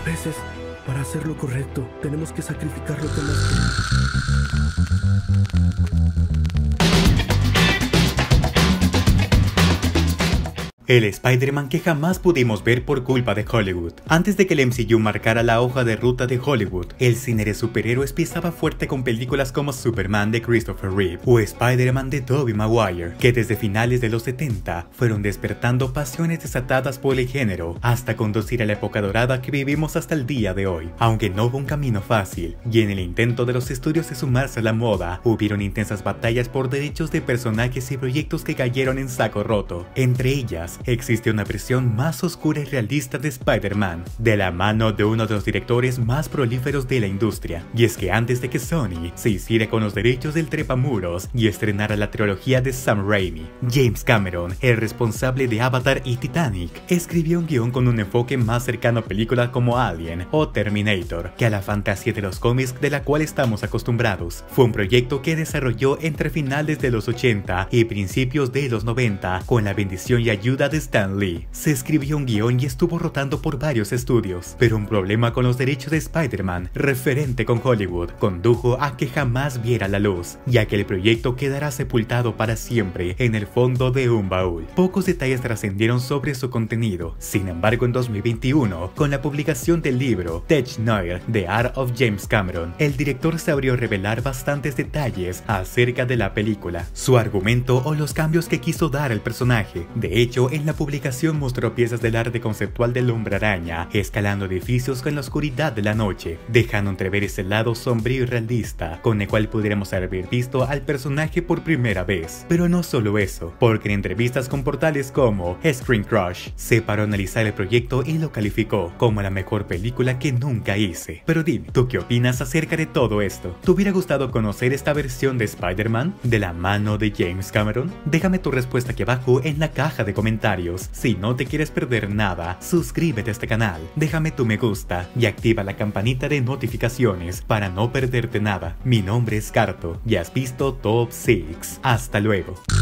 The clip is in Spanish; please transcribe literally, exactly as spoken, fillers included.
A veces, para hacer lo correcto, tenemos que sacrificar lo que más queremos. El Spider-Man que jamás pudimos ver por culpa de Hollywood. Antes de que el M C U marcara la hoja de ruta de Hollywood, el cine de superhéroes pisaba fuerte con películas como Superman de Christopher Reeve o Spider-Man de Tobey Maguire, que desde finales de los setenta fueron despertando pasiones desatadas por el género hasta conducir a la época dorada que vivimos hasta el día de hoy. Aunque no hubo un camino fácil, y en el intento de los estudios de sumarse a la moda, hubieron intensas batallas por derechos de personajes y proyectos que cayeron en saco roto. Entre ellas, existe una versión más oscura y realista de Spider-Man, de la mano de uno de los directores más prolíferos de la industria. Y es que antes de que Sony se hiciera con los derechos del trepamuros y estrenara la trilogía de Sam Raimi, James Cameron, el responsable de Avatar y Titanic, escribió un guión con un enfoque más cercano a películas como Alien o Terminator que a la fantasía de los cómics de la cual estamos acostumbrados. Fue un proyecto que desarrolló entre finales de los ochenta y principios de los noventa con la bendición y ayuda de Stan Lee. Se escribió un guión y estuvo rotando por varios estudios, pero un problema con los derechos de Spider-Man referente con Hollywood condujo a que jamás viera la luz, ya que el proyecto quedará sepultado para siempre en el fondo de un baúl. Pocos detalles trascendieron sobre su contenido. Sin embargo, en dos mil veintiuno, con la publicación del libro Tech Noir, The Art of James Cameron, el director se abrió a revelar bastantes detalles acerca de la película, su argumento o los cambios que quiso dar al personaje. De hecho, en la publicación mostró piezas del arte conceptual del Hombre Araña, escalando edificios con la oscuridad de la noche, dejando entrever ese lado sombrío y realista, con el cual pudiéramos haber visto al personaje por primera vez. Pero no solo eso, porque en entrevistas con portales como Screen Crush, se paró a analizar el proyecto y lo calificó como la mejor película que nunca hice. Pero dime, ¿tú qué opinas acerca de todo esto? ¿Te hubiera gustado conocer esta versión de Spider-Man de la mano de James Cameron? Déjame tu respuesta aquí abajo en la caja de comentarios. Si no te quieres perder nada, suscríbete a este canal, déjame tu me gusta y activa la campanita de notificaciones para no perderte nada. Mi nombre es Carto y has visto Top seis. Hasta luego.